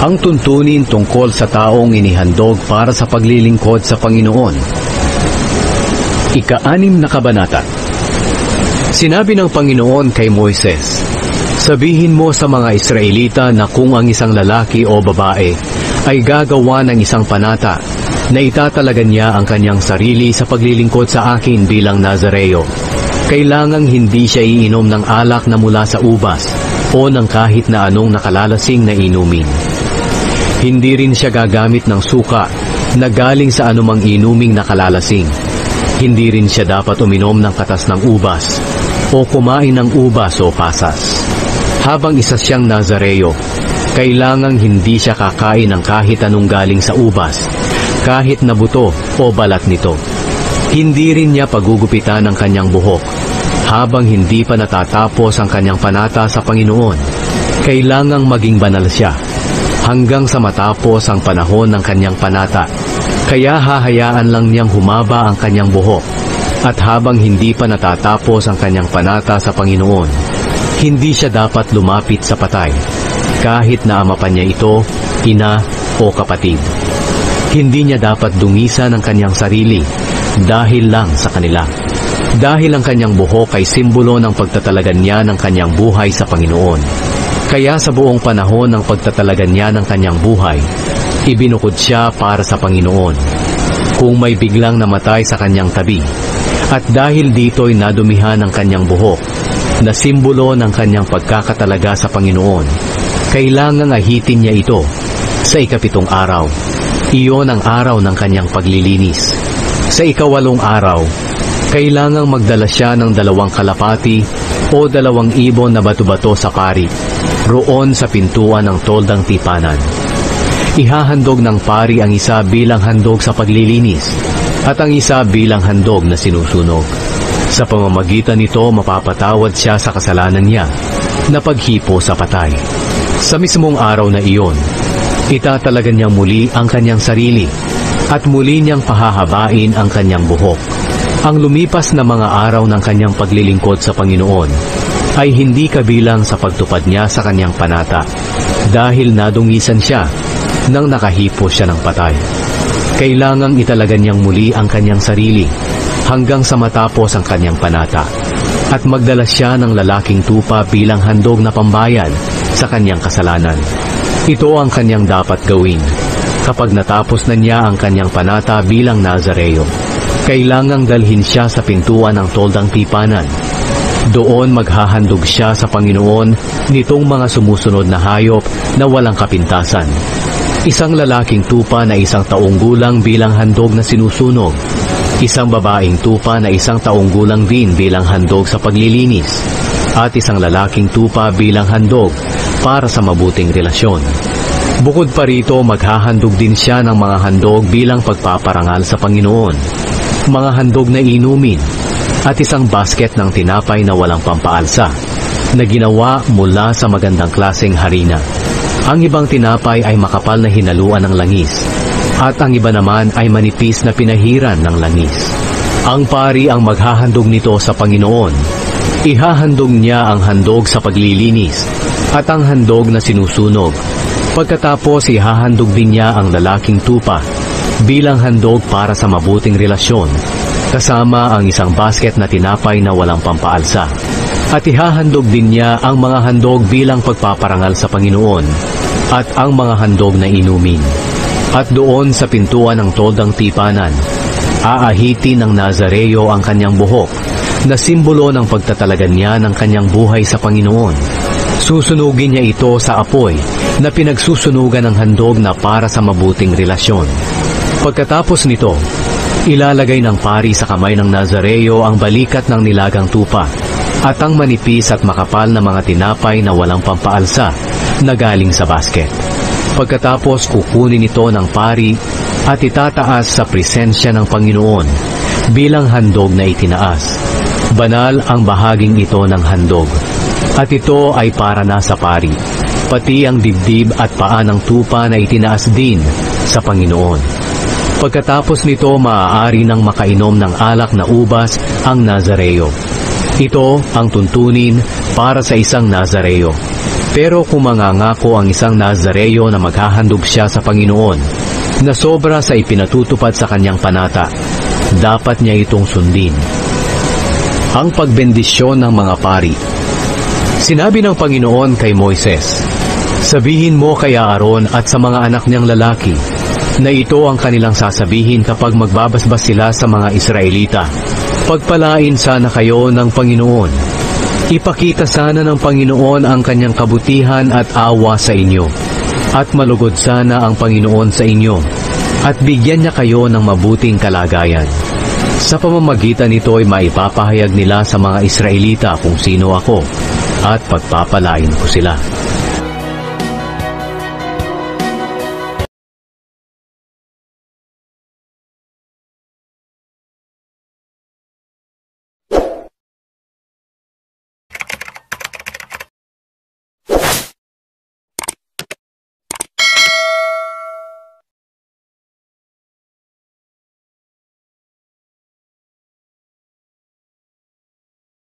Ang tuntunin tungkol sa taong inihandog para sa paglilingkod sa Panginoon. Ika-6 na kabanata. Sinabi ng Panginoon kay Moises, "Sabihin mo sa mga Israelita na kung ang isang lalaki o babae ay gagawa ng isang panata na itatalagan niya ang kanyang sarili sa paglilingkod sa akin bilang Nazareo, kailangang hindi siya iinom ng alak na mula sa ubas o ng kahit na anong nakalalasing na inumin. Hindi rin siya gagamit ng suka na galing sa anumang inuming nakalalasing. Hindi rin siya dapat uminom ng katas ng ubas o kumain ng ubas o pasas. Habang isa siyang Nazareo, kailangang hindi siya kakain ng kahit anong galing sa ubas, kahit na buto o balat nito. Hindi rin niya pagugupitan ang kanyang buhok habang hindi pa natatapos ang kanyang panata sa Panginoon. Kailangang maging banal siya hanggang sa matapos ang panahon ng kanyang panata. Kaya hahayaan lang niyang humaba ang kanyang buhok. At habang hindi pa natatapos ang kanyang panata sa Panginoon, hindi siya dapat lumapit sa patay, kahit na ama pa niya ito, ina o kapatid. Hindi niya dapat dungisan ang kanyang sarili dahil lang sa kanila. Dahil ang kanyang buhok ay simbolo ng pagtatalagan niya ng kanyang buhay sa Panginoon. Kaya sa buong panahon ng pagtatalagan niya ng kanyang buhay, ibinukod siya para sa Panginoon. Kung may biglang namatay sa kanyang tabi, at dahil dito'y nadumihan ang kanyang buhok, na simbolo ng kanyang pagkakatalaga sa Panginoon, kailangang ahitin niya ito sa ika-7 araw. Iyon ang araw ng kanyang paglilinis. Sa ika-8 araw, kailangang magdala siya ng 2 kalapati o 2 ibon na bato-bato sa pari, roon sa pintuan ng toldang tipanan. Ihahandog ng pari ang isa bilang handog sa paglilinis at ang isa bilang handog na sinusunog. Sa pamamagitan nito, mapapatawad siya sa kasalanan niya na paghipo sa patay. Sa mismong araw na iyon, itatalagan niyang muli ang kanyang sarili at muli niyang pahahabain ang kanyang buhok. Ang lumipas na mga araw ng kanyang paglilingkod sa Panginoon ay hindi kabilang sa pagtupad niya sa kanyang panata dahil nadungisan siya nang nakahipo siya ng patay. Kailangang italagan niyang muli ang kanyang sarili hanggang sa matapos ang kanyang panata at magdala siya ng lalaking tupa bilang handog na pambayad sa kanyang kasalanan. Ito ang kanyang dapat gawin kapag natapos na niya ang kanyang panata bilang Nazareo. Kailangang dalhin siya sa pintuan ng toldang tipanan. Doon maghahandog siya sa Panginoon nitong mga sumusunod na hayop na walang kapintasan. Isang lalaking tupa na 1 taong gulang bilang handog na sinusunog. Isang babaeng tupa na 1 taong gulang din bilang handog sa paglilinis. At isang lalaking tupa bilang handog para sa mabuting relasyon. Bukod pa rito, maghahandog din siya ng mga handog bilang pagpaparangal sa Panginoon. Mga handog na inumin at isang basket ng tinapay na walang pampaalsa na ginawa mula sa magandang klaseng harina. Ang ibang tinapay ay makapal na hinaluan ng langis at ang iba naman ay manipis na pinahiran ng langis. Ang pari ang maghahandog nito sa Panginoon. Ihahandog niya ang handog sa paglilinis at ang handog na sinusunog. Pagkatapos ihahandog din niya ang lalaking tupa bilang handog para sa mabuting relasyon, kasama ang isang basket na tinapay na walang pampaalsa. At ihahandog din niya ang mga handog bilang pagpaparangal sa Panginoon at ang mga handog na inumin. At doon sa pintuan ng toldang tipanan, aahitin ng Nazareo ang kanyang buhok na simbolo ng pagtatalagan niya ng kanyang buhay sa Panginoon. Susunugin niya ito sa apoy na pinagsusunugan ng handog na para sa mabuting relasyon. Pagkatapos nito, ilalagay ng pari sa kamay ng Nazareo ang balikat ng nilagang tupa at ang manipis at makapal na mga tinapay na walang pampaalsa na galing sa basket. Pagkatapos kukunin ito ng pari at itataas sa presensya ng Panginoon bilang handog na itinaas. Banal ang bahaging ito ng handog at ito ay para na sa pari, pati ang dibdib at paa ng tupa na itinaas din sa Panginoon. Pagkatapos nito, maaari nang makainom ng alak na ubas ang Nazareo. Ito ang tuntunin para sa isang Nazareo. Pero kung mangangako ang isang Nazareo na maghahandog siya sa Panginoon, na sobra sa ipinatutupad sa kanyang panata, dapat niya itong sundin. Ang pagbendisyon ng mga pari. Sinabi ng Panginoon kay Moises, sabihin mo kay Aaron at sa mga anak niyang lalaki, na ito ang kanilang sasabihin kapag magbabasbas sila sa mga Israelita. Pagpalain sana kayo ng Panginoon. Ipakita sana ng Panginoon ang kanyang kabutihan at awa sa inyo. At malugod sana ang Panginoon sa inyo. At bigyan niya kayo ng mabuting kalagayan. Sa pamamagitan nito ay maipapahayag nila sa mga Israelita kung sino ako. At pagpapalain ko sila.